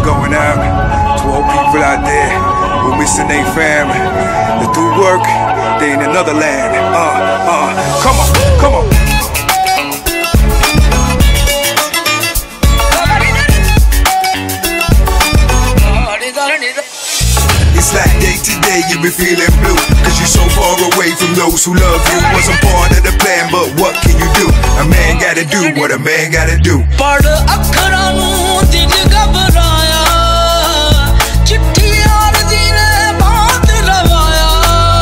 going out to all people out there who missing their family. They do work, they in another land. Come on, come on. It's like day to day you be feeling blue, cause you're so far away from those who love you. Wasn't part of the plan, but what can you do? A man gotta do what a man gotta do. Pad akhran nu dil ghabraya, chitti yaar di ne baat rawaya.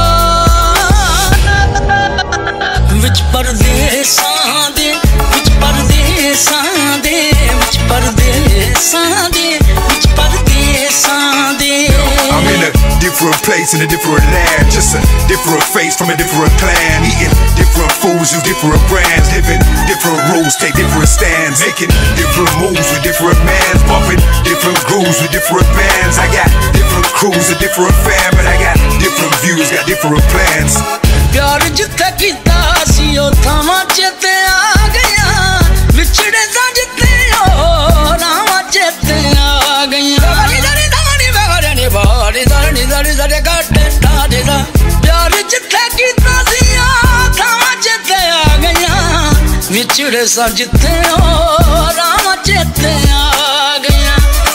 Wich pardesan de, wich pardesan de, wich pardesan de, wich pardesan de. I'm in a different place in a different land, just a different face from a different clan, eating different foods, use different brands, living different rules, take different stands, making different moves with different mans, bumping different grooves with different bands. I got different crews, a different fam, but I got different views, got different plans. प्यार जिथे कीता सी ओ थावां चेते आ गया, विछड़े सा जिथे ओ रावां चेते आ गया. प्यार जिथे कीता सी थावां चेते आ गया, विछड़े सा जिथे ओ रावां चेते आ गया.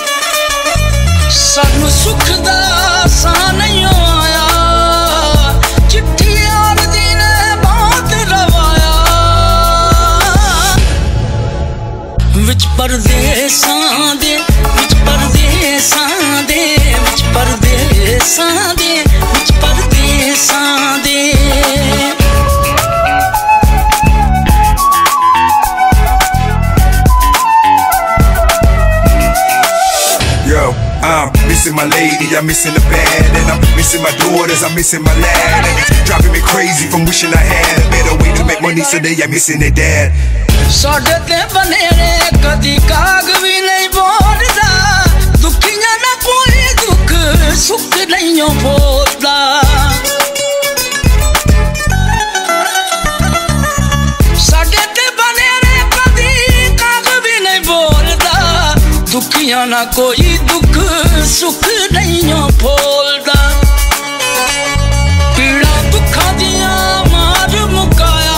सानू सुख दा सा नहीं आया, चिट्ठी यार दी ने बात रवाया. विच परदेसां दे, विच परदेसां दे, विच परदेसां दे, विच परदेसां दे. Yo, I'm missing my lady, I'm missing the bad, and I'm missing my daughters, I'm missing my lad, and it's driving me crazy from wishing I had a better way to make money, so they are missing their dad. ਸਾਡੇ ਤੇ ਬਨੇ ਨੇ ਕਦੀ ਕਾਗ ਵੀ ਨਹੀਂ ਬੋਲਦਾ, ਦੁਖੀਆਂ ਨਾ ਕੋਈ ਦੁੱਖ ਸੁੱਖ ਨਹੀਂ ਬੋਲਦਾ. ਸਾਡੇ ਤੇ ਬਨੇ ਨੇ ਕਦੀ ਕਾਗ ਵੀ ਨਹੀਂ ਬੋਲਦਾ, ਦੁਖੀਆਂ ਨਾ ਕੋਈ ਦੁੱਖ ਸੁੱਖ ਨਹੀਂ ਬੋਲਦਾ. ਪੀੜਾ ਦੁੱਖਾਂ ਦੀਆਂ ਮਾਰ ਮੁਕਾਇਆ,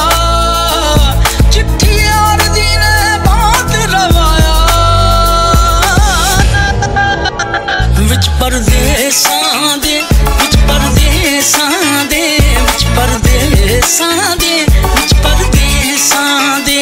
परदेसां दे, विच परदेसां दे, विच परदेसां दे, विच परदेसां दे.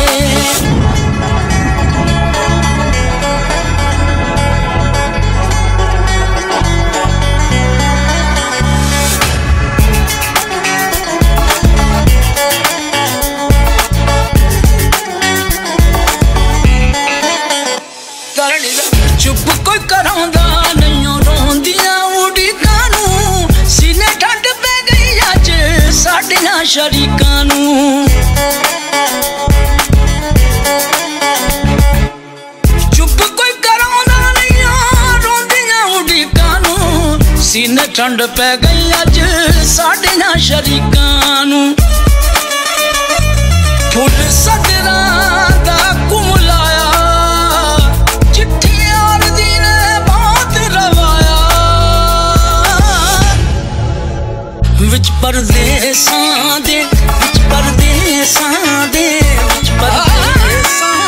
चुप कोई करांदा नहीं रोंदियां उड़ीकां नूं, सीने ठंड पै गई अज साडियां शरीकां नूं. चुप कोई करांदा नहीं रोंदियां उड़ीकां नूं, सीने ठंड पै गई अज साडियां शरीकां नूं. फुल सदरां दा कुमलाया, विच परदेसां दे, विच परदेसां दे, विच परदेसां